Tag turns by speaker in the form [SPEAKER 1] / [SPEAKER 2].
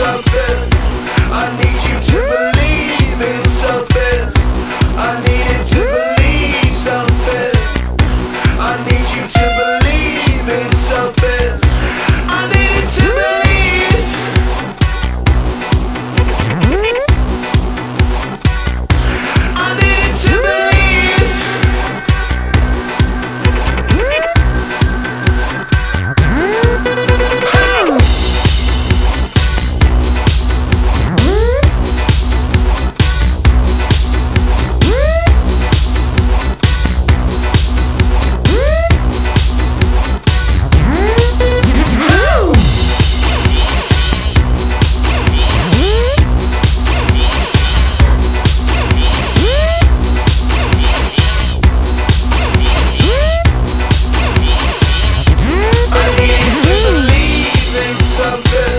[SPEAKER 1] something. I need you to believe in something. I needed to believe something. I need you to believe in something. I needed to believe. I needed to believe. I needed to believe in something.